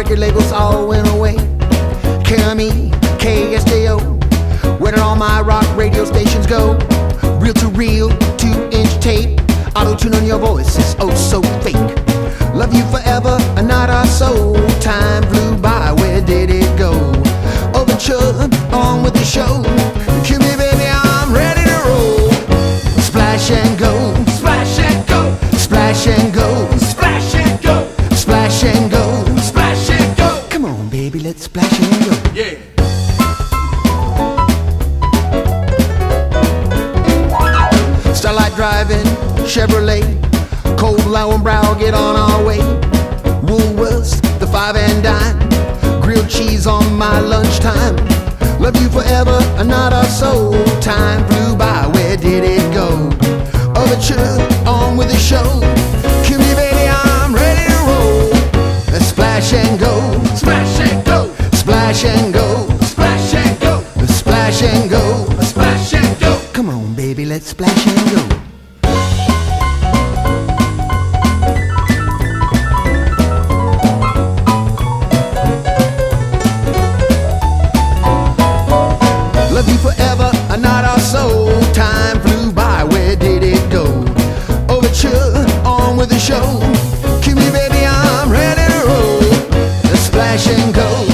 record labels all went away. KME, KSJO, where did all my rock radio stations go? Reel to reel, 2-inch tape, auto-tune on your voice is oh so fake. Love you forever, not our soul. Time flew by, where did it go? Overture, on with the show. Cue me baby, I'm ready to roll. Splash and go, Splash and go, splash and go, splash and go, splash and go. splash and go. Come on baby, let's splash and go. Yeah. Starlight driving, Chevrolet, cold low brow, get on our way. Woolworths, the 5 and dime, grilled cheese on my lunchtime. Love you forever, not our soul. Time flew by, where did it go? Overture, on with the show. Cue me baby, I'm ready to roll. Splash and go, Splash and go, splash and go, splash and go, splash and go. splash and go. Come on baby, let's splash and go. Love you forever, not our soul. Time flew by, where did it go? Overture, on with the show. Cue me baby, I'm ready to roll. Splash and go.